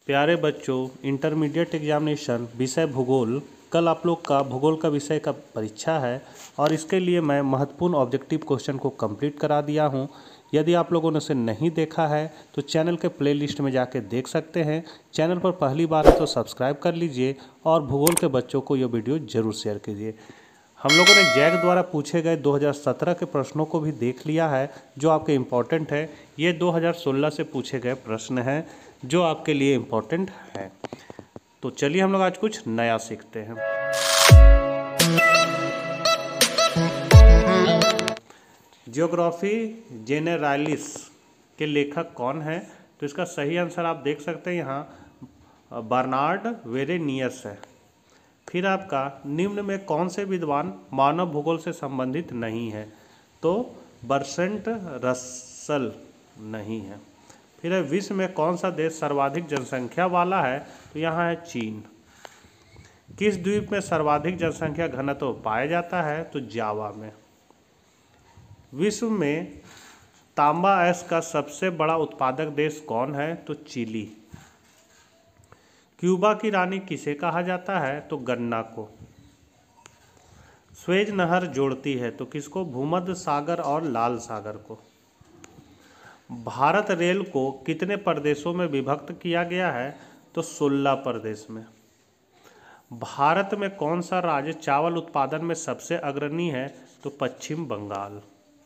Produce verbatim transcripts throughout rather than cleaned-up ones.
प्यारे बच्चों, intermediate examination विषय भूगोल, कल आप लोग का भूगोल का विषय का परीक्षा है और इसके लिए मैं महत्वपूर्ण ऑब्जेक्टिव क्वेश्चन को कंप्लीट करा दिया हूं। यदि आप लोगों ने उसे नहीं देखा है तो चैनल के प्लेलिस्ट में जाके देख सकते हैं। चैनल पर पहली बार है तो सब्सक्राइब कर लीजिए और भूगोल के बच्चों को यह वीडियो ज़रूर शेयर कीजिए। हम लोगों ने जैक द्वारा पूछे गए दो हज़ार सत्रह के प्रश्नों को भी देख लिया है जो आपके इम्पोर्टेंट है। ये दो हज़ार सोलह से पूछे गए प्रश्न हैं जो आपके लिए इम्पोर्टेंट है। तो चलिए हम लोग आज कुछ नया सीखते हैं। जियोग्राफी जेनेरालिस के लेखक कौन है? तो इसका सही आंसर आप देख सकते हैं यहाँ बर्नार्ड वेरेनियस है। फिर आपका निम्न में कौन से विद्वान मानव भूगोल से संबंधित नहीं है? तो बर्ट्रैंड रसेल नहीं है। फिर है विश्व में कौन सा देश सर्वाधिक जनसंख्या वाला है? तो यहाँ है चीन। किस द्वीप में सर्वाधिक जनसंख्या घनत्व पाया जाता है? तो जावा में। विश्व में तांबा अयस्क का सबसे बड़ा उत्पादक देश कौन है? तो चिली। क्यूबा की रानी किसे कहा जाता है? तो गन्ना को। स्वेज नहर जोड़ती है तो किसको? भूमध्य सागर और लाल सागर को। भारत रेल को कितने प्रदेशों में विभक्त किया गया है? तो सोलह प्रदेश में। भारत में कौन सा राज्य चावल उत्पादन में सबसे अग्रणी है? तो पश्चिम बंगाल।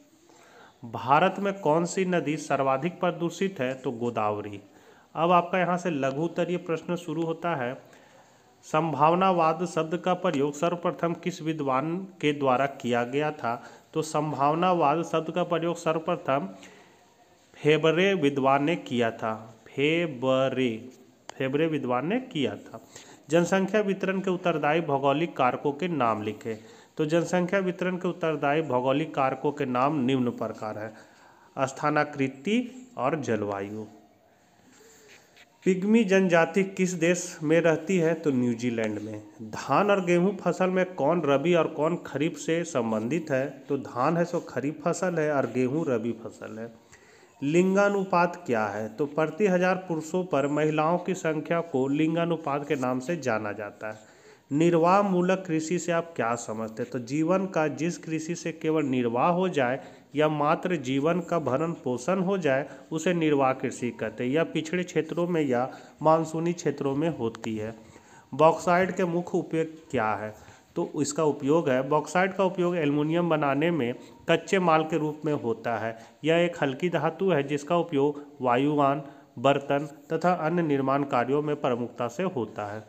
भारत में कौन सी नदी सर्वाधिक प्रदूषित है? तो गोदावरी। अब आपका यहाँ से लघु उत्तरीय प्रश्न शुरू होता है। संभावनावाद शब्द का प्रयोग सर्वप्रथम किस विद्वान के द्वारा किया गया था? तो संभावनावाद शब्द का प्रयोग सर्वप्रथम फेबरे विद्वान ने किया था। फेबरे फेबरे विद्वान ने किया था। जनसंख्या वितरण के उत्तरदायी भौगोलिक कारकों के नाम लिखे। तो जनसंख्या वितरण के उत्तरदायी भौगोलिक कारकों के नाम निम्न प्रकार है: स्थानाकृति और जलवायु। पिग्मी जनजाति किस देश में रहती है? तो न्यूजीलैंड में। धान और गेहूं फसल में कौन रबी और कौन खरीफ से संबंधित है? तो धान है सो खरीफ फसल है और गेहूं रबी फसल है। लिंगानुपात क्या है? तो प्रति हजार पुरुषों पर महिलाओं की संख्या को लिंगानुपात के नाम से जाना जाता है। निर्वाह मूलक कृषि से आप क्या समझते हैं? तो जीवन का जिस कृषि से केवल निर्वाह हो जाए या मात्र जीवन का भरण पोषण हो जाए उसे निर्वाह कृषि कहते हैं। यह पिछड़े क्षेत्रों में या मानसूनी क्षेत्रों में होती है। बॉक्साइट के मुख्य उपयोग क्या है? तो इसका उपयोग है, बॉक्साइट का उपयोग एल्युमिनियम बनाने में कच्चे माल के रूप में होता है। यह एक हल्की धातु है जिसका उपयोग वायुयान, बर्तन तथा अन्य निर्माण कार्यों में प्रमुखता से होता है।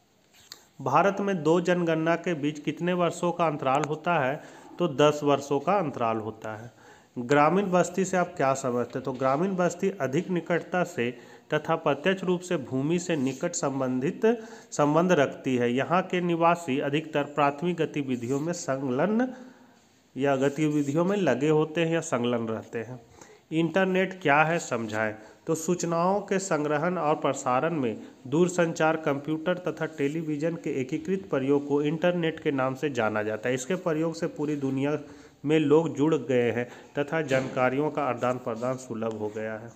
भारत में दो जनगणना के बीच कितने वर्षों का अंतराल होता है? तो दस वर्षों का अंतराल होता है। ग्रामीण बस्ती से आप क्या समझते हैं? तो ग्रामीण बस्ती अधिक निकटता से तथा प्रत्यक्ष रूप से भूमि से निकट संबंधित संबंध रखती है। यहाँ के निवासी अधिकतर प्राथमिक गतिविधियों में संलग्न या गतिविधियों में लगे होते हैं या संलग्न रहते हैं। इंटरनेट क्या है समझाएं? तो सूचनाओं के संग्रहण और प्रसारण में दूरसंचार, कंप्यूटर तथा टेलीविज़न के एकीकृत प्रयोग को इंटरनेट के नाम से जाना जाता है। इसके प्रयोग से पूरी दुनिया में लोग जुड़ गए हैं तथा जानकारियों का आदान प्रदान सुलभ हो गया है।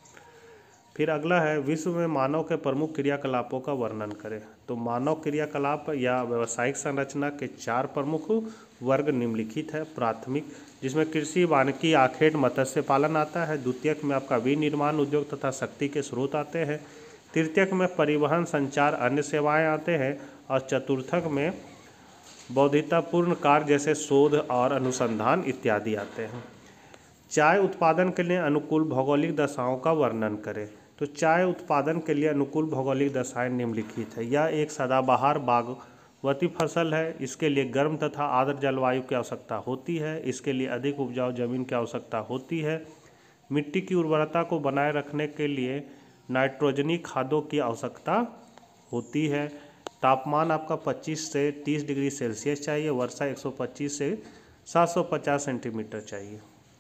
फिर अगला है विश्व में मानव के प्रमुख क्रियाकलापों का वर्णन करें। तो मानव क्रियाकलाप या व्यावसायिक संरचना के चार प्रमुख वर्ग निम्नलिखित है। प्राथमिक, जिसमें कृषि, वानिकी, आखेट, मत्स्य पालन आता है। द्वितीयक में आपका विनिर्माण उद्योग तथा शक्ति के स्रोत आते हैं। तृतीयक में परिवहन, संचार, अन्य सेवाएं आते हैं। और चतुर्थक में बौद्धिकतापूर्ण कार्य जैसे शोध और अनुसंधान इत्यादि आते हैं। चाय उत्पादन के लिए अनुकूल भौगोलिक दशाओं का वर्णन करें। तो चाय उत्पादन के लिए अनुकूल भौगोलिक दशाएं निम्नलिखित है। यह एक सदाबहार बागवती फसल है। इसके लिए गर्म तथा आर्द्र जलवायु की आवश्यकता होती है। इसके लिए अधिक उपजाऊ जमीन की आवश्यकता होती है। मिट्टी की उर्वरता को बनाए रखने के लिए नाइट्रोजनी खादों की आवश्यकता होती है। तापमान आपका पच्चीस से तीस डिग्री सेल्सियस चाहिए। वर्षा एक सौ पच्चीस से सात सौ पचास सेंटीमीटर चाहिए।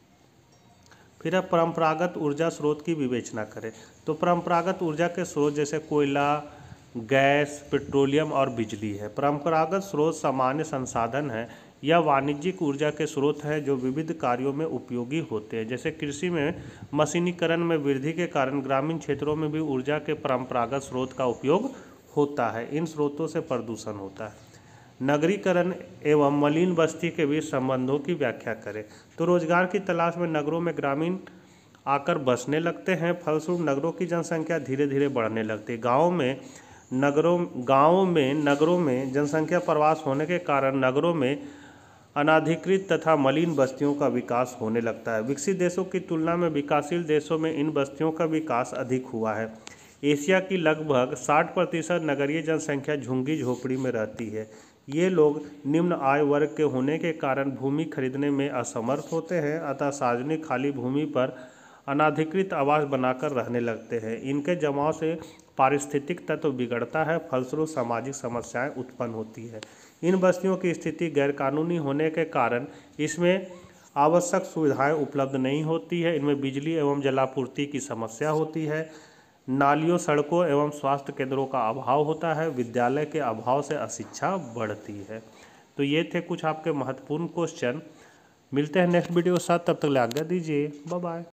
फिर अब परंपरागत ऊर्जा स्रोत की विवेचना करें। तो परंपरागत ऊर्जा के स्रोत जैसे कोयला, गैस, पेट्रोलियम और बिजली है। परंपरागत स्रोत सामान्य संसाधन है। यह वाणिज्यिक ऊर्जा के स्रोत हैं जो विविध कार्यों में उपयोगी होते हैं। जैसे कृषि में मशीनीकरण में वृद्धि के कारण ग्रामीण क्षेत्रों में भी ऊर्जा के परंपरागत स्रोत का उपयोग होता है। इन स्रोतों से प्रदूषण होता है। नगरीकरण एवं मलिन बस्ती के बीच संबंधों की व्याख्या करें। तो रोजगार की तलाश में नगरों में ग्रामीण आकर बसने लगते हैं, फलस्वरूप नगरों की जनसंख्या धीरे धीरे बढ़ने लगती है। गाँव में नगरों गाँवों में नगरों में जनसंख्या प्रवास होने के कारण नगरों में अनाधिकृत तथा मलिन बस्तियों का विकास होने लगता है। विकसित देशों की तुलना में विकासशील देशों में इन बस्तियों का विकास अधिक हुआ है। एशिया की लगभग साठ प्रतिशत नगरीय जनसंख्या झुग्गी झोपड़ी में रहती है। ये लोग निम्न आय वर्ग के होने के कारण भूमि खरीदने में असमर्थ होते हैं, अतः सार्वजनिक खाली भूमि पर अनाधिकृत आवास बनाकर रहने लगते हैं। इनके जमाव से पारिस्थितिक तत्व बिगड़ता है, फलस्वरूप सामाजिक समस्याएं उत्पन्न होती है। इन बस्तियों की स्थिति गैरकानूनी होने के कारण इसमें आवश्यक सुविधाएं उपलब्ध नहीं होती है। इनमें बिजली एवं जलापूर्ति की समस्या होती है। नालियों, सड़कों एवं स्वास्थ्य केंद्रों का अभाव होता है। विद्यालय के अभाव से अशिक्षा बढ़ती है। तो ये थे कुछ आपके महत्वपूर्ण क्वेश्चन। मिलते हैं नेक्स्ट वीडियो के साथ, तब तक ले आज्ञा दीजिए। Bye bye.